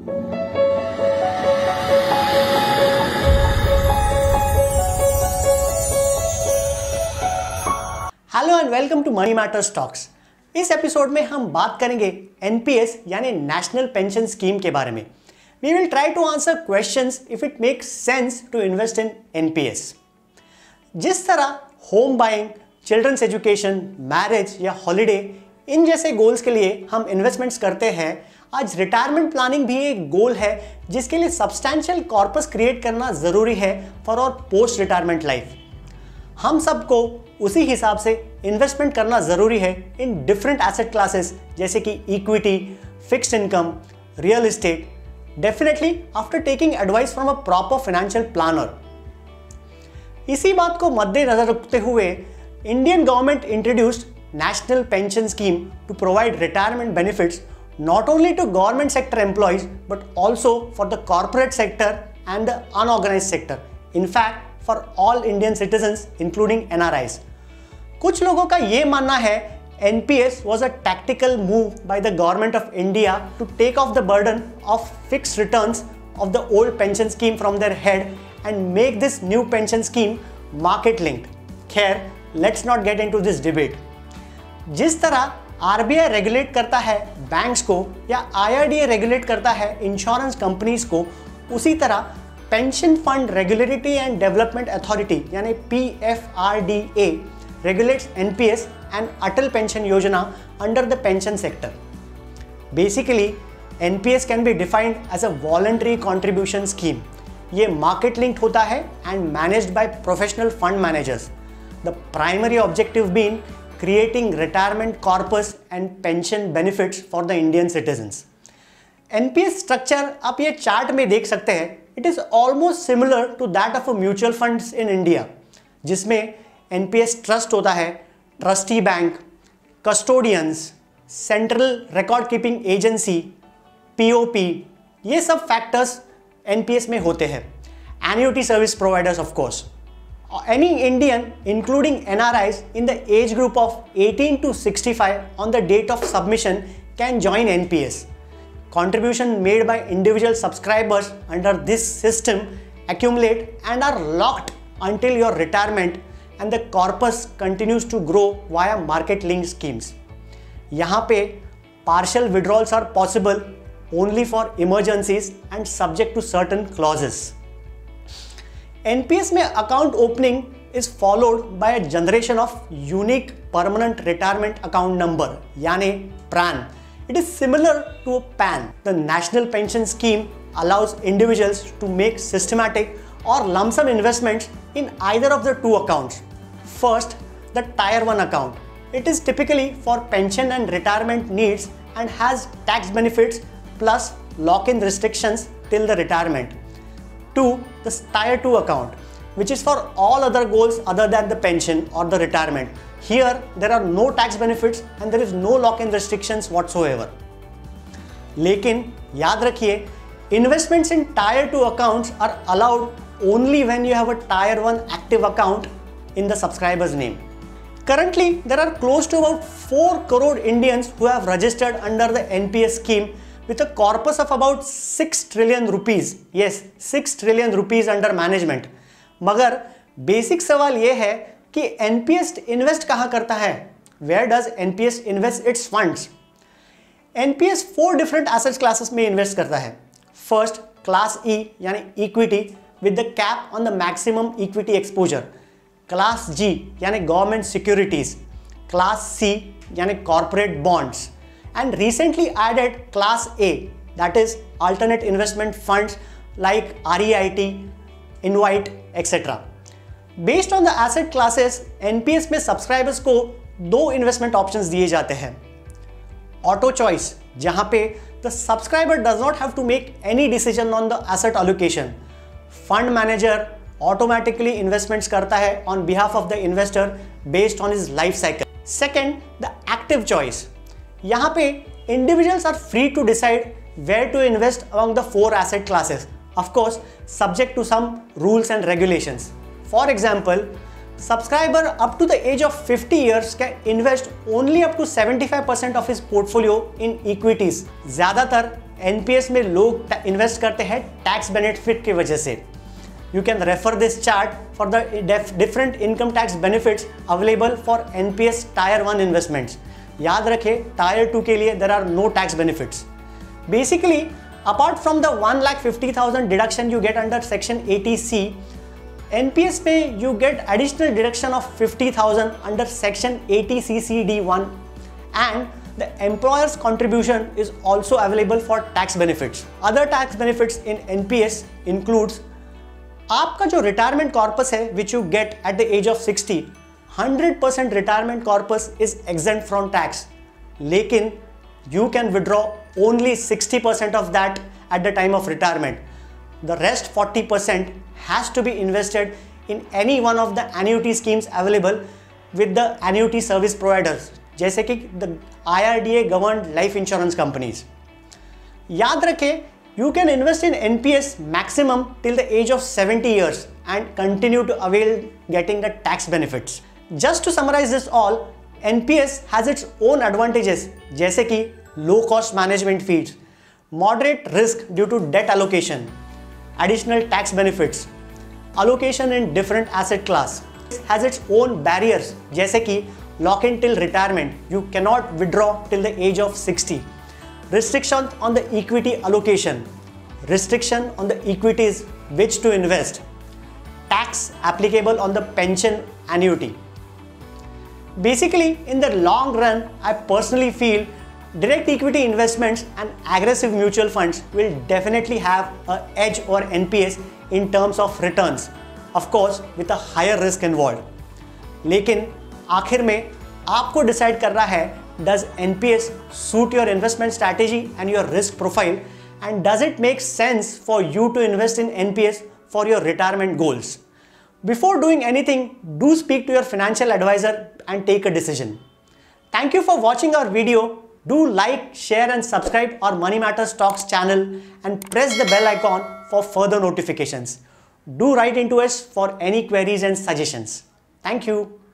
Hello and welcome to Money Matters Talks. इस episode में हम बात करेंगे एनपीएस यानी नेशनल पेंशन स्कीम के बारे में। We will try to answer questions if it makes sense to invest in NPS. जिस तरह home buying, children's education, marriage या हॉलिडे इन जैसे गोल्स के लिए हम इन्वेस्टमेंट्स करते हैं, आज रिटायरमेंट प्लानिंग भी एक गोल है जिसके लिए सब्सटैंशियल कॉर्पस क्रिएट करना जरूरी है for our post retirement life. हम सबको उसी हिसाब से इन्वेस्टमेंट करना जरूरी है इन डिफरेंट एसेट क्लासेस जैसे कि equity, fixed income, real estate, definitely after taking advice from a proper financial planner. इसी बात को मद्देनजर रखते हुए Indian government introduced national pension scheme to provide retirement benefits not only to government sector employees but also for the corporate sector and the unorganized sector. In fact, for all Indian citizens including NRIs. कुछ लोगों का ये मानना है NPS was a tactical move by the government of India to take off the burden of fixed returns of the old pension scheme from their head and make this new pension scheme market linked. खैर, let's not get into this debate. जिस तरह RBI regulate करता है banks को या IRDA regulate करता है insurance companies को, उसी तरह pension fund regulatory and development authority यानी PFRDA regulates NPS and Atal pension Yojana under the pension sector. Basically NPS can be defined as a voluntary contribution scheme. ये मार्केट लिंक्ड होता है and managed by professional fund managers. The primary objective being creating retirement corpus and pension benefits for the Indian citizens. NPS structure आप ये chart में देख सकते हैं। It is almost similar to that of a mutual funds in India, जिसमें NPS trust होता है, trustee bank, custodians, central record keeping agency, POP, ये सब फैक्टर्स NPS में होते हैं। Annuity service providers of course. Any Indian, including NRIs, in the age group of 18 to 65 on the date of submission can join NPS. Contribution made by individual subscribers under this system accumulate and are locked until your retirement, and the corpus continues to grow via market-linked schemes. यहाँ पे partial withdrawals are possible only for emergencies and subject to certain clauses. NPS में account opening is followed by generation of unique permanent retirement account number यानी PRAN. It is similar to PAN. The national pension scheme allows individuals to make systematic और lump sum investments in either of the two accounts. First, the tier 1 account. It is typically for pension and retirement needs and has tax benefits plus lock in restrictions till the retirement. 2. The Tier 2 account, which is for all other goals other than the pension or the retirement. Here, there are no tax benefits and there is no lock-in restrictions whatsoever. लेकिन याद रखिए, investments in Tier 2 accounts are allowed only when you have a Tier 1 active account in the subscriber's name. Currently, there are close to about 4 crore Indians who have registered under the NPS scheme with a corpus of about 6 trillion rupees. Yes, 6 trillion rupees under management. मगर basic सवाल ये है कि NPS invest कहाँ करता है? Where does NPS invest its funds? NPS 4 different asset classes में invest करता है। First, Class E यानी equity with the cap on the maximum equity exposure. Class G यानी गवर्नमेंट सिक्योरिटीज। Class C यानी corporate bonds. And recently added Class A, that is alternate investment funds like REIT, Invite, etc. Based on the asset classes, NPS में subscribers को 2 investment options दिए जाते हैं। Auto choice, जहाँ पे the subscriber does not have to make any decision on the asset allocation. Fund manager automatically investments करता है on behalf of the investor based on his life cycle. Second, the active choice. यहाँ पे individuals are free to decide where to invest among the 4 asset classes, of course subject to some rules and regulations. For example, subscriber up to the age of 50 years can invest only up to 75% of his portfolio in equities. ज़्यादातर NPS में लोग invest करते हैं tax benefit की वजह से। You can refer this chart for the different income tax benefits available for NPS tier 1 investments. याद रखें, टायर 2 के लिए there are no tax benefits. Basically apart from the 1,50,000 deduction you get under section 80C, NPS में you get additional deduction of 50,000 under section 80CCD1 and the employer's contribution is also available for tax benefits. Other tax benefits in NPS includes आपका जो retirement corpus है which you get at the age of 60, 100% retirement corpus is exempt from tax. लेकिन you can withdraw only 60% of that at the time of retirement. The rest 40% has to be invested in any one of the annuity schemes available with the annuity service providers, जैसे कि the IRDA governed life insurance companies. याद रखें, you can invest in NPS maximum till the age of 70 years and continue to avail getting the tax benefits. Just to summarize this all, NPS has its own advantages जैसे कि low cost management fees, moderate risk due to debt allocation, additional tax benefits, allocation in different asset class. It has its own barriers जैसे कि lock in till retirement, you cannot withdraw till the age of 60, restriction on the equity allocation, restriction on the equities which to invest, tax applicable on the pension annuity. Basically, in the long run, I personally feel direct equity investments and aggressive mutual funds will definitely have an edge over NPS in terms of returns, of course with a higher risk involved. लेकिन आखिर में आपको decide करना है, does NPS suit your investment strategy and your risk profile, and does it make sense for you to invest in NPS for your retirement goals? Before doing anything, do speak to your financial advisor and take a decision. Thank you for watching our video. Do like, share and subscribe our Money Matters Talks channel and press the bell icon for further notifications. Do write into us for any queries and suggestions. Thank you.